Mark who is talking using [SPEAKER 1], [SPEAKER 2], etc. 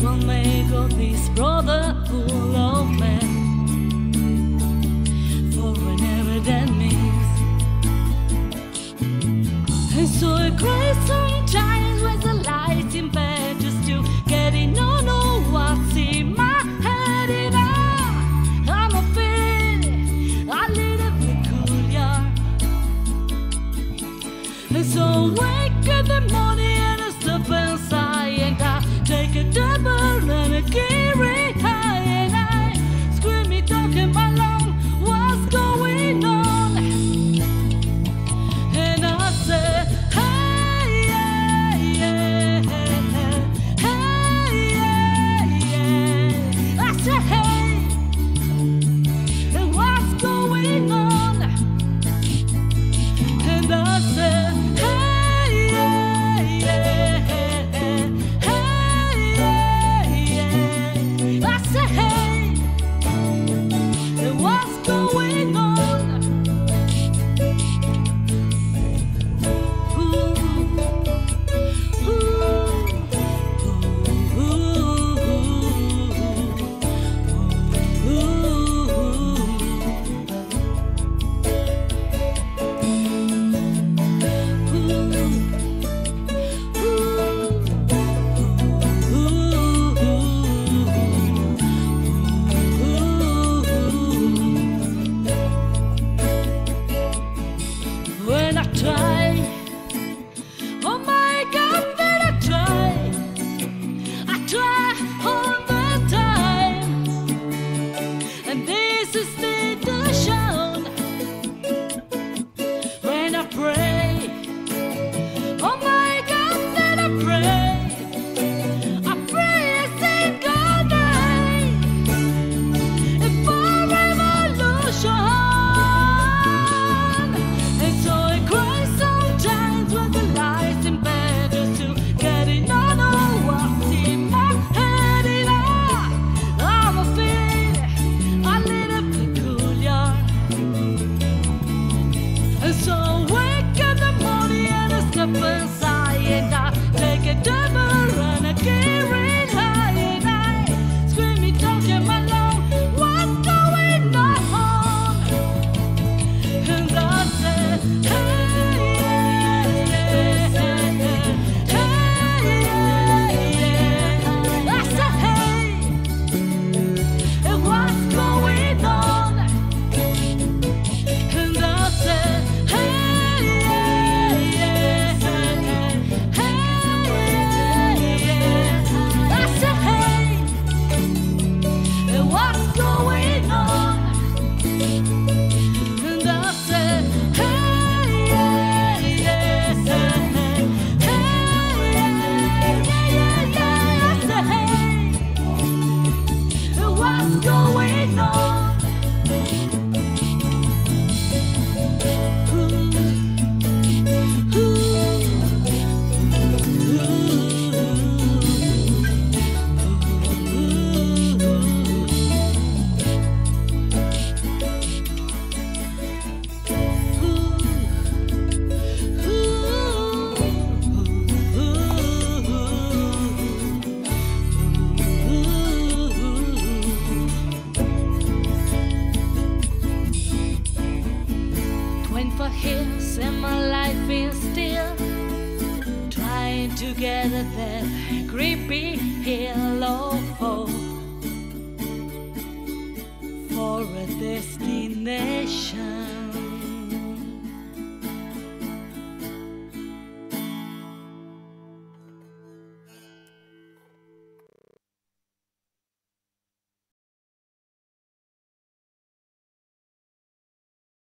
[SPEAKER 1] will make of this brotherhood of men for whenever that means. And so I cry sometimes with the lights in bed just to get in on what's in my head. And I'm a feeling a little peculiar. And so I wake up in the morning and I step inside and I take a double and I carry high and I scream it talking my lung, what's going on? And I say, hey, yeah, yeah, hey, yeah, yeah. I say, hey, and what's going on? And I say, hey, yeah, yeah, hey, yeah, yeah. I say, hey, and what's going on? When I try, oh my God, that I try all the time, and this is the illusion. When I pray, oh my God, that I pray a single day for revolution. And so I cry sometimes when the lights in bed just to get in on what's in my head. And I'm a feeling a little peculiar. And so I wake up in the morning and I step inside and I take a double and I carry high and I scream it talking my lung, what's going on? And I said, hey, yeah, yeah, hey, yeah, yeah. I said, hey, and what's going on? And I said, hey, yeah, yeah, hey, yeah. I said, hey, and what's going on? And I said, hey, yeah, yeah, hey, yeah, yeah. I said, hey, and what's going on? For hills and my life is still trying to get at that creepy hill of hope for a destination.